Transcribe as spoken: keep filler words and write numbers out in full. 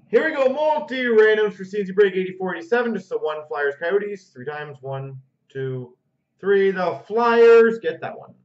Here we go, multi-randoms for C and C break eighty-four eighty-seven. Just the one Flyers Coyotes. Three times. One, two, three. The Flyers get that one.